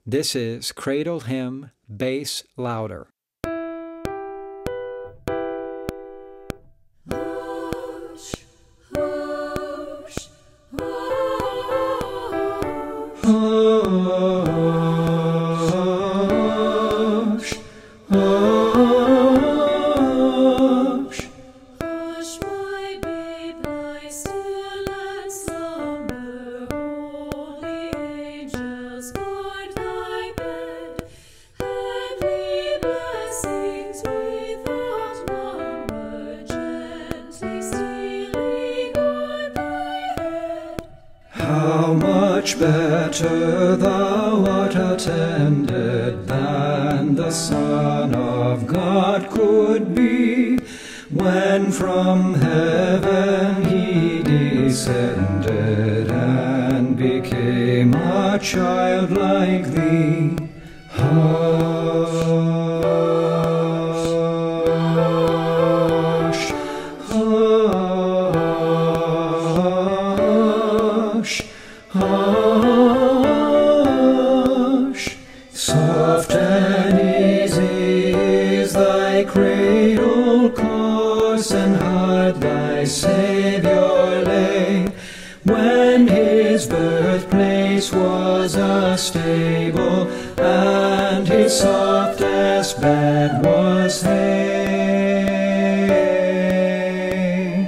This is Cradle Hymn, bass louder. Hush, hush, hush. Hush, hush. Hush, my babe, lie still and slumber. Holy angels guard thy bed. Heavenly blessings without number, gently stealing on thy head. How much better thou art attended than the Son of God could be, when from heaven he descended and became a child like thee. Hush, hush, hush. Soft and easy is thy cradle course, and hard thy Saviour lay, when his birthplace was a stable, and his softest bed was hay.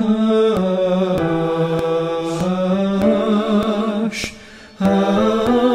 Hush, hush.